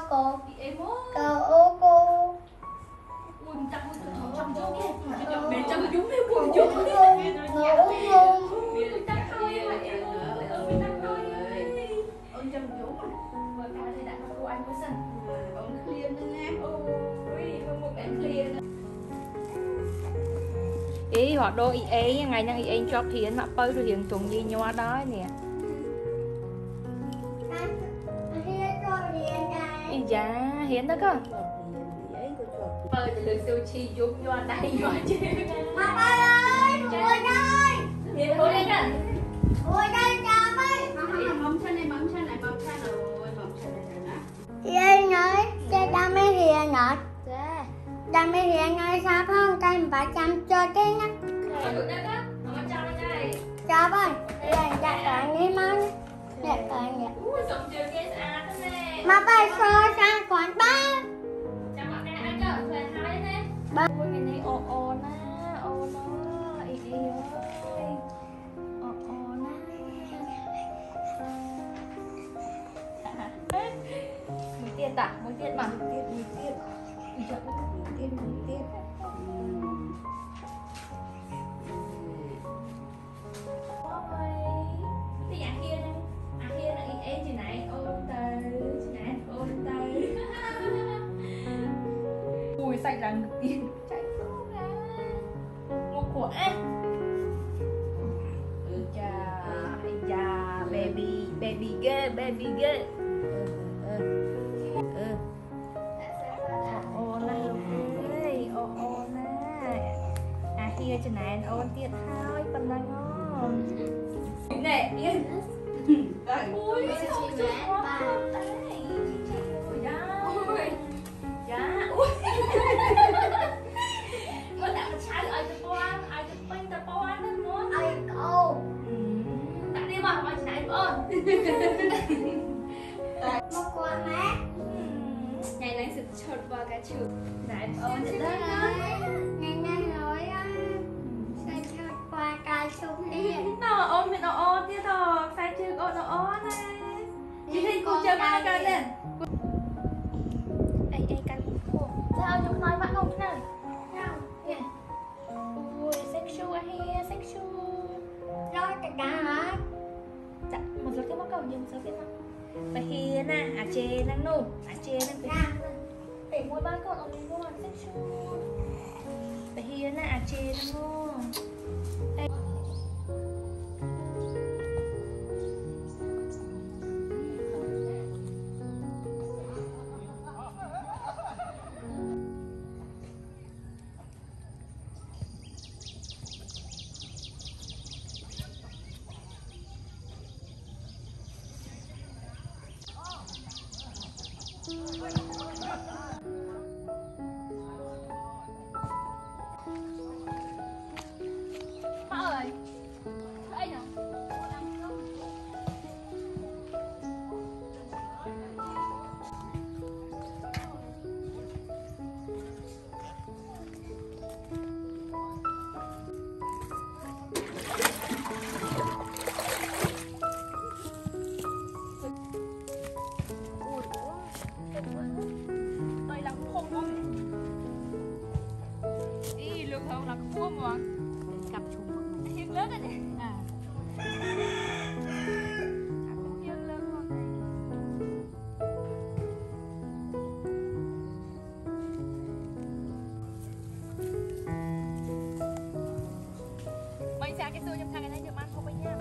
cô. Em ơi. Cậu cô. Ui, tao chăm chút đi. Mẹ chăm chúng đi, buồn chút đi. Tao thôi mà em ơi. Tao thôi. Ông chăm chúng. Vừa cả thì đã có cô anh có sân. Ông clean nữa nha. Ôi, một em clean. Ý họ đôi ý ngày nay ý cho hiến mà bơi rồi hiến trùng gì nhóa đó nè. Ý dạ hiến đó cơ. Bơi thì được Sivchhee giúp nhóa đây nhóa chứ. Mà ba ơi, ngồi đây. Hiến ngồi đây cả. Ngồi đây chào ơi. Mắm chân này rồi, mắm chân này nè. Chị nói, chị đang mới hiền nói. Dạ. Đang mới hiền nói sao không? Cái phải chăm cho cái nhá. Chào ơi, đây đặt ở đây mà. Đặt ở đây. Mà phải xôi sang quán ba. Ba. Ôi ngày nay ô na, ý ơi. Ô na. Mũi tiết à? Mũi tiết mà. Mũi tiết. Thì nhà kia đây. À kia là em chị này ôn tới. Ui sạch là được tiền chạy xuống ra. Một quả. Chà, baby girl. Ô na luôn ơi, ô na. À kia chị này ôn tiết thôi, phần đang ngon. Nè, yên. Ui, sao chứ quá không đấy. Ui da. Dạ. Ui. Mà đã mà trái ai tập bánh tập ăn đó muốn. Ai cô. Đã đi mà chị này ơn. Một quả mát. Ngày nay sự chợt vào cái chữ. Này ơn chị Đây đấy. ngày nay nói sẽ cho qua cái súng đi. Nó ôn thì nó ôn tiếp thôi. Sai chữ ôn nó ôn này. Chị thấy cô chơi ba cái lên. Ê cắn cô. Sao chúng nói bạn không nào? Nào. Nè. Ui sexual here, sexual. Nói cả hả? Dạ, một số cái mắc cầu nhưng một số cái mắc. Và hiền à, à chê năng nụ, à chê năng cái hiền à. Để mỗi ba con ông mua hoàn sexual. Và hiền à, à chê năng nụ. Má ơi, anh à? Đây là khôn quá mẹ. Ý lương hơn là khôn mà. Cặp chung hiên lớn rồi nè. À. Hiên lớn hơn. Mình sang cái xưa trong thang cái này được ăn không anh nha.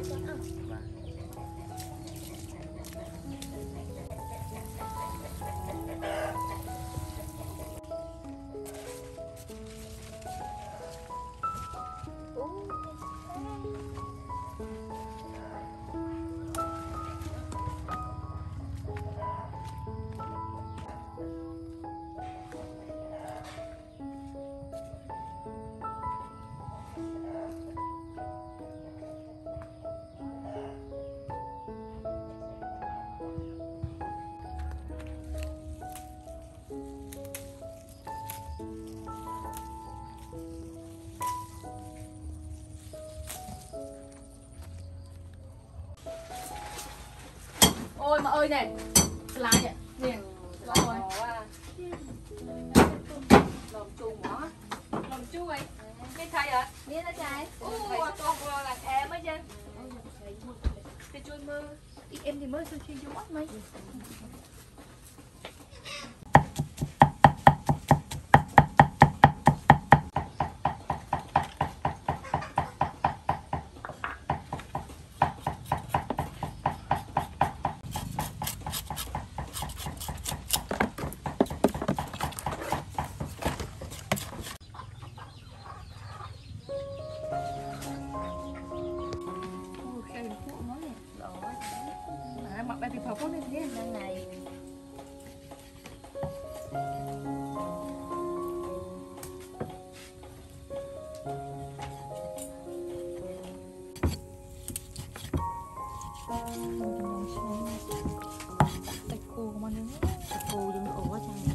Ôi mà ơi này, lá nhỉ, liền, rồi. Lồng chung đó, lồng chung ấy, cái thay à? Biết đó trai. Con là em ấy chứ. Thì chui mơ, em thì mới xuyên xuyên chung mắt mấy. Mặc bài bị phá phốt lên thế này này. Tạch cô mà nó tạch cô đừng ổ quá chăng.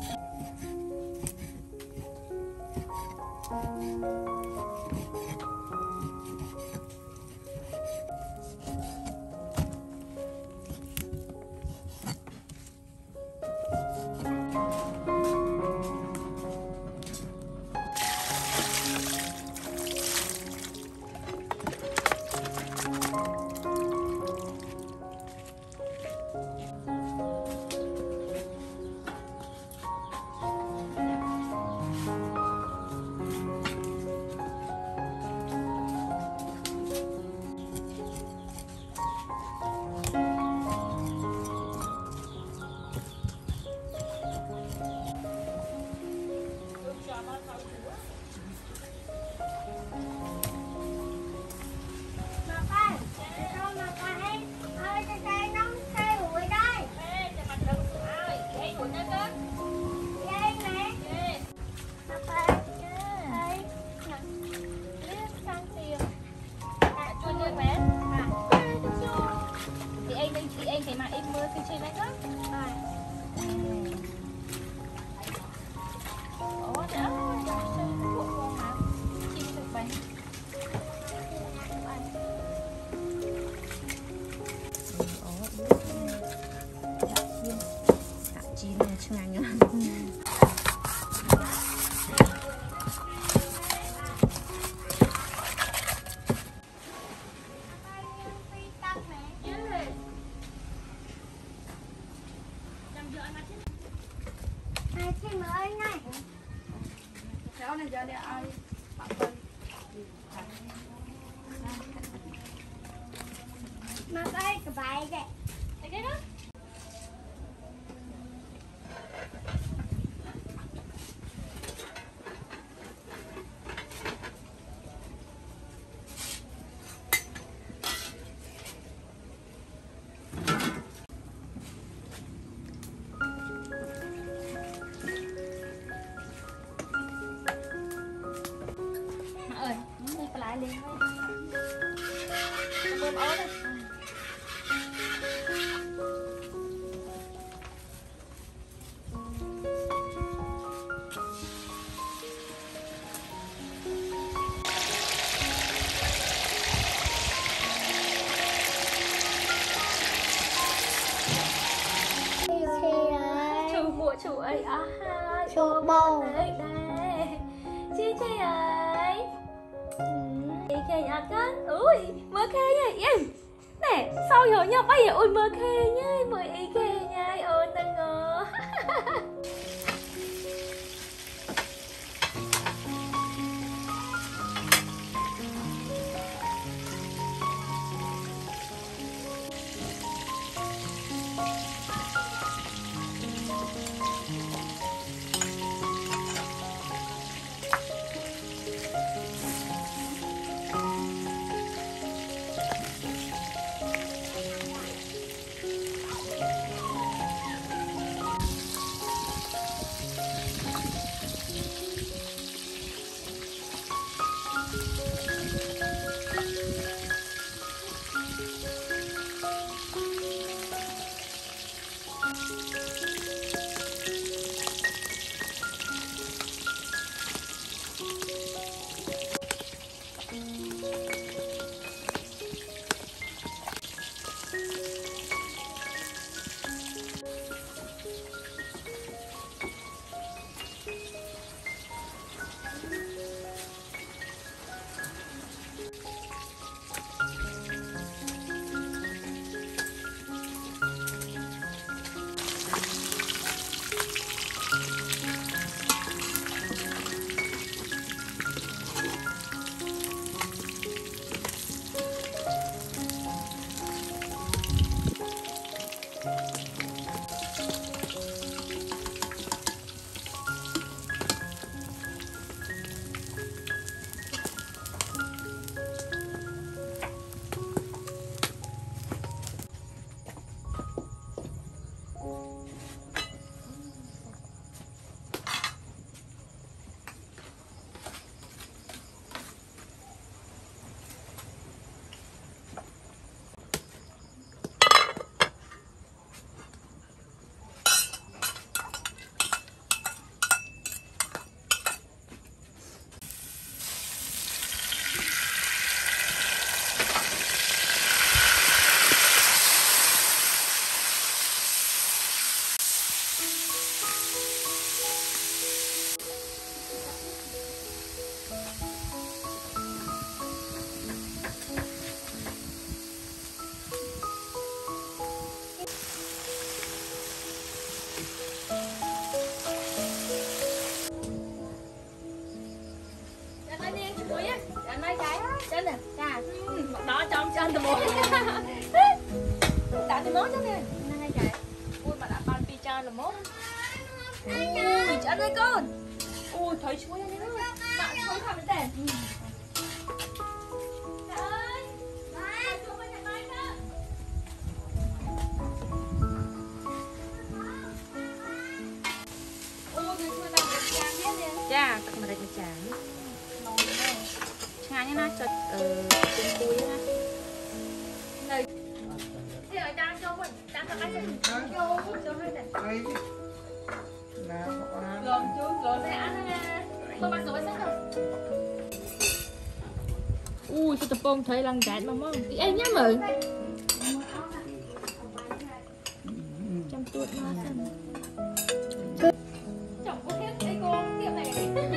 Mà cái bài vậy. Cái đó. Ơi, đi lại liền thôi. Bơm ớt đi. Chủ ấy à ha, Chủ bầu đấy đây chị ấy ý kê nhà con ui mơ kê nha em nè sau rồi nhau bây giờ ui mơ kê nha mời ý kê nha ôi nâng ngờ mốt đó nè. Nè ngay chạy. Ui mà đã ban pizza là mốt. Ui ăn ơi con. Ui thấy chuối ăn nữa. Bạn chuối thầm đến đây. Trời ơi. Ba chuối bên nhà máy đó. Ui người chuối đang được chàng biết nè. Dạ, tặng mà đây được chàng. Nganya na cho trên cuối á. Này. Thế ở trang cho mình, trang cho cái gì? Cho hết này. Gồm chú, gồm để ăn nha. Tôi bắt rồi sao rồi? Ui, tôi tập bông thấy lăng gạt mà mong. Thì em nhá mừng. Chăm tuột nó xem. Chồng có hết đây cô, tiệm này.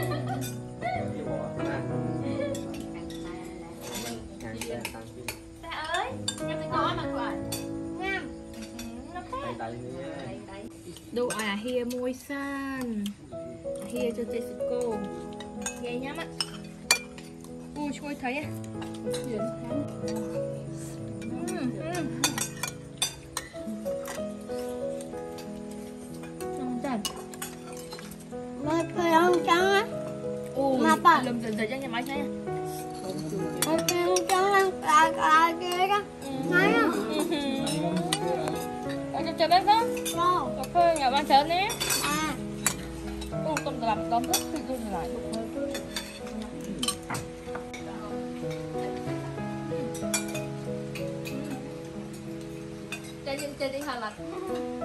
Ba ơi, em sẽ có mà quả. Ngam. Nó khác. Đồ hia môi san. Hia cho Jessica. Nghe nhá ạ. Ui, trôi thấy à. Mà cười không trắng á. Mà bà lùm dần dần cho nhà máy thấy à. mà cười không trắng là kia đó. Nói không? Cho chơi bếp đó. Đâu? Cà phê nhà bạn chơi nè. À. Con làm đón thức thì tôi lại. Chơi đi Hà Lan.